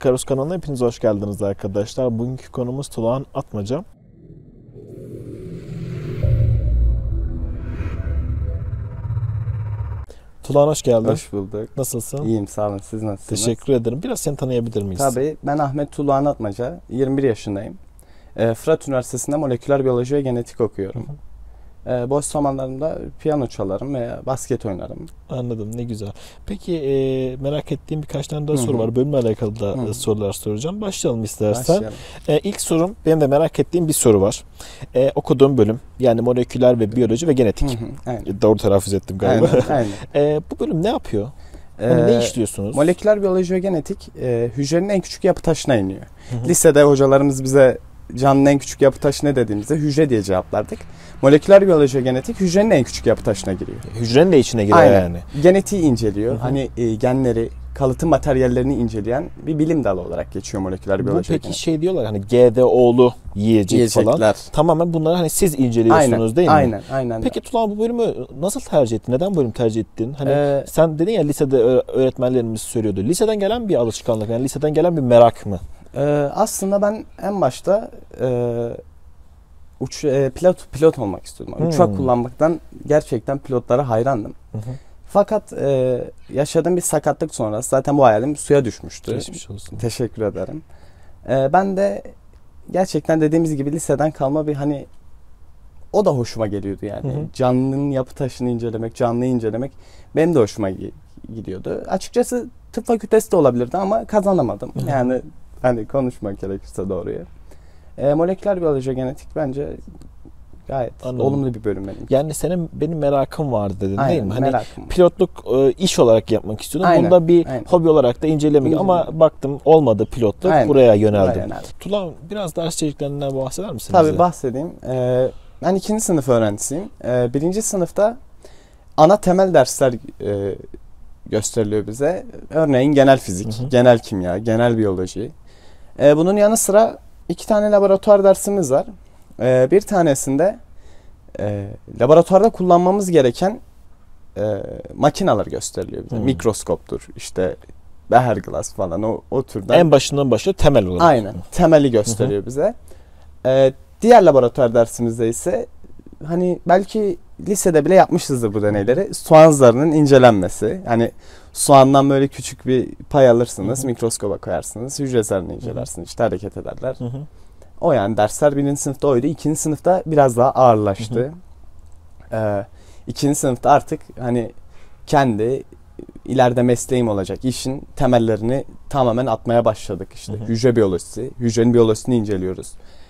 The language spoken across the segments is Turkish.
Ikarus kanalına hepiniz hoş geldiniz arkadaşlar. Bugünkü konumuz Tulağan Atmaca. Tulağan hoş geldin. Hoş bulduk. Nasılsın? İyiyim, sağ olun. Siz nasılsınız? Teşekkür ederim. Biraz seni tanıyabilir miyiz? Tabii. Ben Ahmet Tulağan Atmaca. 21 yaşındayım. Fırat Üniversitesi'nde moleküler biyoloji ve genetik okuyorum. Boş zamanlarımda piyano çalarım veya basket oynarım. Anladım, ne güzel. Peki merak ettiğim birkaç tane daha soru var. Bölümle alakalı da sorular soracağım. Başlayalım istersen. Başlayalım. İlk sorum, benim de merak ettiğim bir soru var. Okuduğum bölüm, yani moleküler ve biyoloji ve genetik. Aynen. Doğru telaffuz ettim galiba. Aynen. Bu bölüm ne yapıyor? Hani ne işliyorsunuz? Moleküler biyoloji ve genetik hücrenin en küçük yapı taşına iniyor. Lisede hocalarımız bize canlının en küçük yapı taşı ne dediğimizde hücre diye cevaplardık. Moleküler biyoloji ve genetik hücrenin en küçük yapı taşına giriyor. Hücrenin de içine giriyor. Aynen. Yani. Genetiği inceliyor. Hani genleri, kalıtım materyallerini inceleyen bir bilim dalı olarak geçiyor moleküler biyoloji. Bu peki şey diyorlar hani GDO'lu yiyecekler falan. Tamamen bunları hani siz inceliyorsunuz değil mi? Aynen. Peki Tuğla, bu bölümü nasıl tercih ettin? Neden bu bölümü tercih ettin? Hani sen dedin ya, lisede öğretmenlerimiz söylüyordu. Liseden gelen bir alışkanlık, yani liseden gelen bir merak mı? Aslında ben en başta pilot olmak istiyordum. Uçak kullanmaktan gerçekten pilotlara hayrandım. Fakat yaşadığım bir sakatlık sonrası zaten bu hayalim suya düşmüştü. Geçmiş olsun. Teşekkür ederim. Ben de gerçekten dediğimiz gibi liseden kalma bir hani o da hoşuma geliyordu yani. Canlının yapı taşını incelemek, canlıyı incelemek benim de hoşuma gidiyordu. Açıkçası tıp fakültesi de olabilirdi ama kazanamadım. Yani hani konuşmak gerekirse doğruyu. Moleküler biyoloji genetik bence gayet olumlu bir bölüm benim. Yani benim merakım vardı dedin, değil mi? Hani merakım. Pilotluk iş olarak yapmak istiyordum. Bunda bir hobi olarak da incelemek ama baktım olmadı pilotluk. Buraya yöneldim. Tula, biraz ders içeriklerinden bahseder misin Tabii bize? bahsedeyim. Ben 2. sınıf öğrencisiyim. 1. sınıfta ana temel dersler gösteriliyor bize. Örneğin genel fizik, genel kimya, genel biyoloji. Bunun yanı sıra 2 tane laboratuvar dersimiz var. Bir tanesinde laboratuvarda kullanmamız gereken makineler gösteriliyor bize. Mikroskoptur, işte Beher glass falan o türden. En başından başlıyor temel olarak. Aynen. Temeli gösteriyor bize. Diğer laboratuvar dersimizde ise hani belki lisede bile yapmışızdır bu deneyleri. Soğan zarının incelenmesi. Yani soğandan böyle küçük bir pay alırsınız, mikroskoba koyarsınız, hücre zarını incelersiniz, işte hareket ederler. O yani dersler 1. sınıfta oydu. 2. sınıfta biraz daha ağırlaştı. 2. sınıfta artık hani kendi ileride mesleğim olacak işin temellerini tamamen atmaya başladık. İşte hücre biyolojisi, hücrenin biyolojisini inceliyoruz.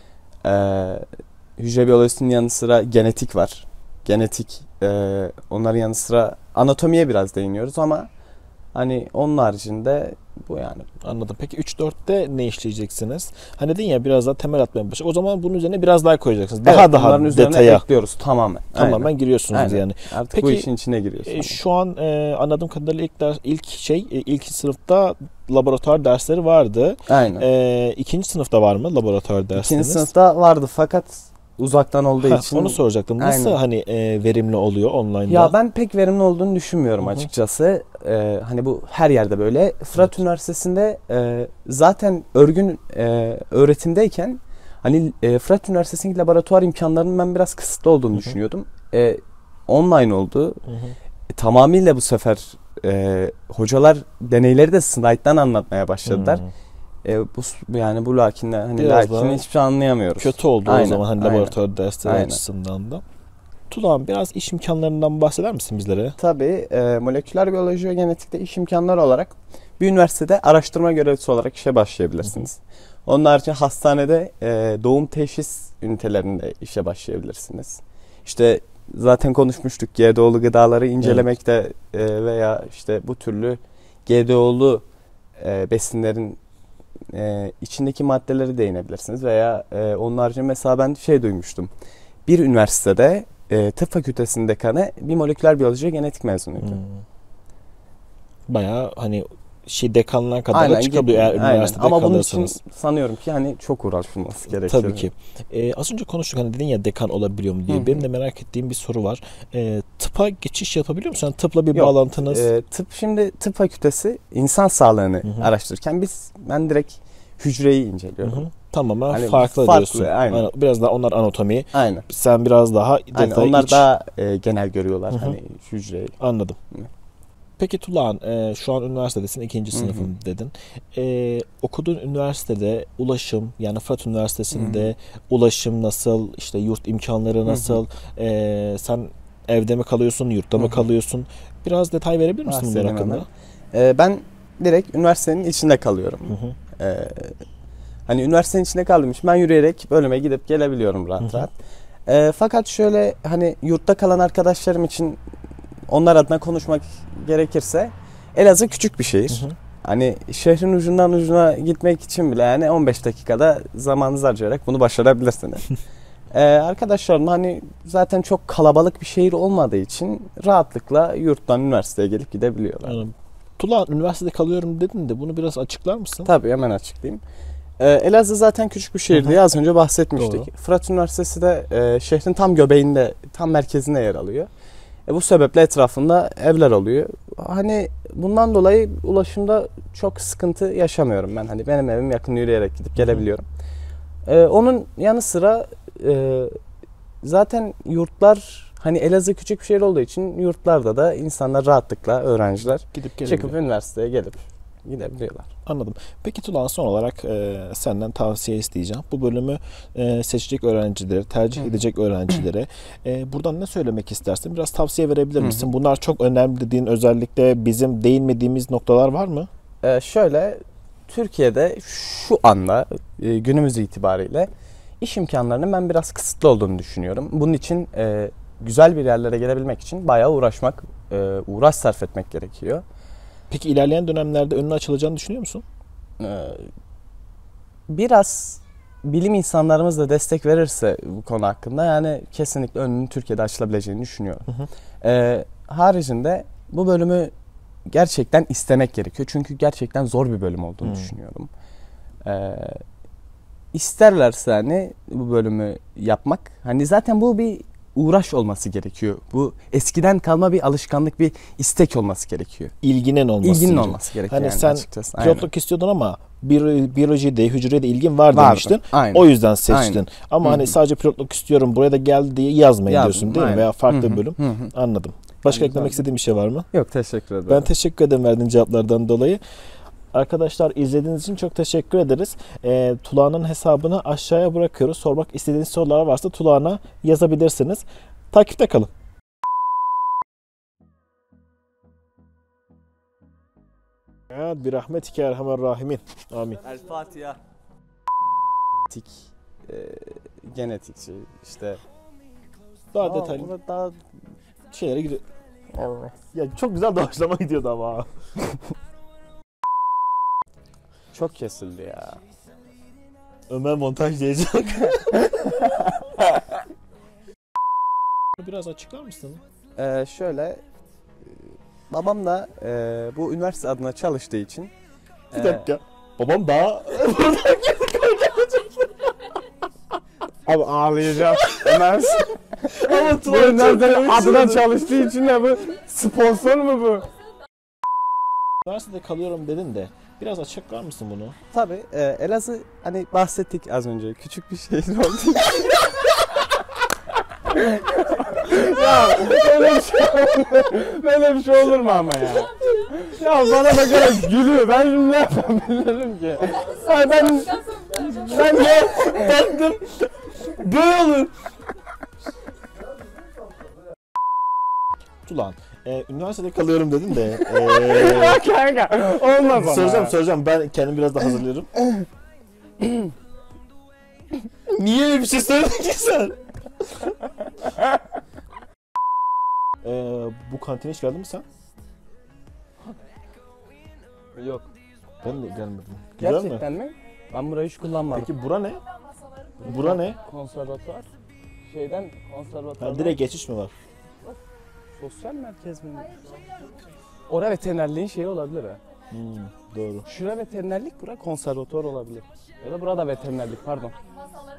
Hücre biyolojisinin yanı sıra genetik var. Genetik, onların yanı sıra anatomiye biraz değiniyoruz ama hani onun haricinde bu yani. Anladım. Peki 3-4'te ne işleyeceksiniz? Hani dedin ya biraz daha temel atmaya başlayacak. O zaman bunun üzerine biraz daha koyacaksınız. Daha detaya. Ekliyoruz tamamen. Tamamen giriyorsunuz yani. Artık peki, bu işin içine giriyorsunuz. Şu an anladığım kadarıyla ilk sınıfta laboratuvar dersleri vardı. Aynen. 2. sınıfta var mı laboratuvar dersiniz? 2. sınıfta vardı fakat uzaktan olduğu için. Onu soracaktım. Nasıl hani verimli oluyor online'da? Ya ben pek verimli olduğunu düşünmüyorum açıkçası. Hani bu her yerde böyle. Fırat Üniversitesi'nde zaten örgün öğretimdeyken hani Fırat Üniversitesi'ndeki laboratuvar imkanlarının ben biraz kısıtlı olduğunu düşünüyordum. Online oldu. Tamamıyla bu sefer hocalar deneyleri de slayttan anlatmaya başladılar. Bu lakinle hani lakin hiçbir şey anlayamıyoruz. Kötü oldu o zaman hani laboratuvar dersleri açısından da. Tuğla, biraz iş imkanlarından bahseder misin bizlere? Tabii. Moleküler biyoloji ve genetikte iş imkanları olarak bir üniversitede araştırma görevlisi olarak işe başlayabilirsiniz. Onun haricinde hastanede doğum teşhis ünitelerinde işe başlayabilirsiniz. İşte zaten konuşmuştuk, GDO'lu gıdaları incelemekte veya işte bu türlü GDO'lu besinlerin içindeki maddeleri değinebilirsiniz veya onun haricinde mesela ben duymuştum. Bir üniversitede tıp fakültesinin dekanı bir moleküler biyoloji genetik mezunuydu. Bayağı hani dekanlığa kadar da çıkabiliyor eğer üniversitede ama kalırsanız. Ama bunun için sanıyorum ki hani çok uğraşılması gerekiyor. Tabii ki. Az önce konuştuk hani dedin ya dekan olabiliyor mu diye. Benim de merak ettiğim bir soru var. Tıpa geçiş yapabiliyor musun? Yani tıpla bir bağlantınız? Şimdi tıp fakültesi insan sağlığını araştırırken ben direkt hücreyi inceliyorum. Tamamen hani farklı diyorsun. Aynen. Biraz daha onlar anatomi. Aynen. Sen biraz daha detay onlar daha genel görüyorlar hani hücreyi. Anladım. Peki Tulağan, şu an üniversitedesin, 2. sınıfım dedin. Okuduğun üniversitede ulaşım, yani Fırat Üniversitesi'nde ulaşım nasıl, işte yurt imkanları nasıl, sen evde mi kalıyorsun, yurtta mı kalıyorsun? Biraz detay verebilir misin bunlar hakkında? Ben direkt üniversitenin içinde kalıyorum. Hani üniversitenin içinde kaldığım için ben yürüyerek bölüme gidip gelebiliyorum rahat rahat. Fakat şöyle hani yurtta kalan arkadaşlarım için onlar adına konuşmak gerekirse Elazığ küçük bir şehir. Hani şehrin ucundan ucuna gitmek için bile yani 15 dakikada zamanınızı harcayarak bunu başarabilirsiniz. Arkadaşlarım hani zaten çok kalabalık bir şehir olmadığı için rahatlıkla yurttan üniversiteye gelip gidebiliyorlar. Yani, Tulağan üniversitede kalıyorum dedin de bunu biraz açıklar mısın? Tabii hemen açıklayayım. Elazığ zaten küçük bir şehir diye az önce bahsetmiştik. Doğru. Fırat Üniversitesi de şehrin tam göbeğinde, tam merkezinde yer alıyor. Bu sebeple etrafında evler oluyor. Hani bundan dolayı ulaşımda çok sıkıntı yaşamıyorum ben. Hani benim evim yakın, yürüyerek gidip gelebiliyorum. Onun yanı sıra zaten yurtlar, hani Elazığ küçük bir şehir olduğu için yurtlarda da insanlar rahatlıkla, öğrenciler çıkıp üniversiteye gelip gidebiliyorlar. Anladım. Peki Tulağan, son olarak senden tavsiye isteyeceğim. Bu bölümü seçecek öğrencilere, tercih edecek öğrencilere buradan ne söylemek istersin? Biraz tavsiye verebilir misin? Bunlar çok önemli dediğin, özellikle bizim değinmediğimiz noktalar var mı? Şöyle, Türkiye'de şu anda günümüz itibariyle iş imkanlarının ben biraz kısıtlı olduğunu düşünüyorum. Bunun için güzel bir yerlere gelebilmek için bayağı uğraş sarf etmek gerekiyor. Peki ilerleyen dönemlerde önüne açılacağını düşünüyor musun? Biraz bilim insanlarımız da destek verirse bu konu hakkında yani kesinlikle önünün Türkiye'de açılabileceğini düşünüyorum. Haricinde bu bölümü gerçekten istemek gerekiyor. Çünkü gerçekten zor bir bölüm olduğunu düşünüyorum. İsterlerse hani bu bölümü yapmak, hani zaten bu bir uğraş olması gerekiyor. Bu eskiden kalma bir alışkanlık, bir istek olması gerekiyor. İlginin olması gerekiyor. Hani yani sen açıkçası. pilotluk istiyordun ama biyolojide, hücrede ilgin var demiştin. Aynen. O yüzden seçtin. Aynen. Ama hani sadece pilotluk istiyorum, buraya da geldi diye yazmayın diyorsun değil mi? Veya farklı bir bölüm. Anladım. Başka eklemek istediğin bir şey var mı? Yok, teşekkür ederim. Ben teşekkür ederim verdiğin cevaplardan dolayı. Arkadaşlar, izlediğiniz için çok teşekkür ederiz. Tulağan'ın hesabını aşağıya bırakıyoruz. Sormak istediğiniz sorular varsa Tulağan'a yazabilirsiniz. Takipte kalın. Ya bir rahmetike erhamer rahimin. Amin. El Fatiha. Genetikçi işte. Daha detaylı. Daha şeylere gidiyor. Evet. Ya çok güzel doğaçlama gidiyordu ama. Çok kesildi ya. Ömer montajlayacak. Biraz açıklar mısın? Şöyle, babam da bu üniversite adına çalıştığı için. Bir dakika. Babam daha... Abi ağlayacağım. Ama bu üniversite adına çalıştığı için de bu sponsor mu bu? Üniversitede kalıyorum dedin de biraz açıklar mısın bunu? Tabii. Elazığ hani bahsettik az önce. Küçük bir şehir oldu. Ya böyle bir şey olur mu ama ya? Ya bana bakarak gülüyor. Ben şimdi ne yapabilirim ki? Ha, ben ne baktım. Böyle olur. Tulağan, üniversitede kalıyorum dedin de. Kanka olmaz ama. Soracağım. Ben kendim biraz daha hazırlıyorum. Niye öyle bir şey söyledin ki sen? Bu kantine hiç geldin mi sen? Yok. Ben de gelmedim. Güzel Gerçekten mi? Ben burayı hiç kullanmadım. Peki bura ne? Bura ne? Konservatuvar. Konservatuvar. Ha, direkt geçiş mi var? Sosyal merkez mi? Orada veterinerliğin şeyi olabilir ha. Doğru. Şura veterinerlik, bura konservatuvar olabilir. Ya da burada veterinerlik, pardon. Masaları